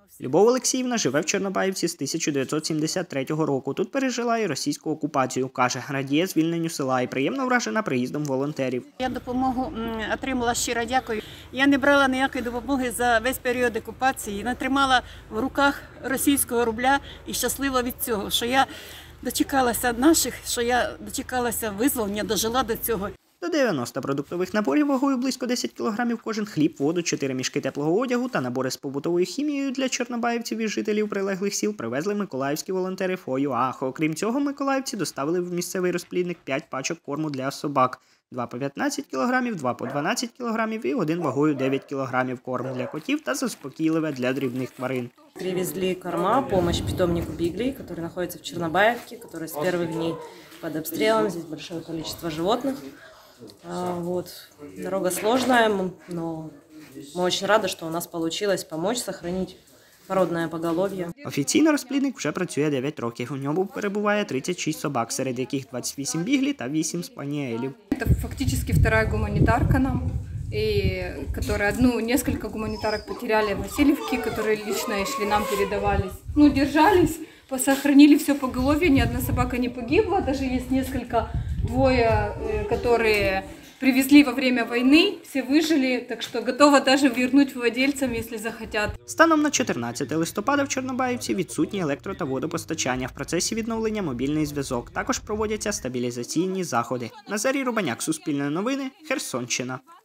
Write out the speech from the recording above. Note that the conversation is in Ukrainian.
Любов Олексіївна живе в Чорнобаївці з 1973 року. Тут пережила і російську окупацію. Каже, радіє звільненню села і приємно вражена приїздом волонтерів. Я допомогу отримала, щиро дякую. Я не брала ніякої допомоги за весь період окупації. Не тримала в руках російського рубля і щаслива від цього, що я дочекалася наших, що я дочекалася визволення, дожила до цього. До 90 продуктових наборів вагою близько 10 кг кожен, хліб, воду, 4 мішки теплого одягу та набори з побутовою хімією для чорнобаївців і жителів прилеглих сіл привезли миколаївські волонтери ФОЮА. Окрім цього, миколаївці доставили в місцевий розплідник 5 пачок корму для собак. 2 по 15 кг, 2 по 12 кг і 1 вагою 9 кг корм для котів та заспокійливе для дрібних тварин. Привезли корма, помощь питомнику Биглей, который находится в Чернобаевке, который с первых дней под обстрелом. Здесь большое количество животных. Дорога сложная, но мы очень рады, что у нас получилось помочь сохранить породное поголов'я. Офіційно розплідник вже працює 9 років. У ньому перебуває 36 собак, серед яких 28 біглі та 8 спаніелів. Це фактично вторая гуманітарка нам, которая несколько гуманитарок потеряли в Васильевке, которые лично шли нам передавались. Держались, сохранили все поголовье, ни одна собака не погибла, даже есть двое, которые привезли во время войны, все выжили, так что готова даже вернуть владельцам, если захотят. Станом на 14 листопада в Чорнобаївці відсутні електро- та водопостачання. В процесі відновлення мобільний зв'язок. Також проводяться стабілізаційні заходи. Назарій Рубаняк, Суспільне новини, Херсонщина.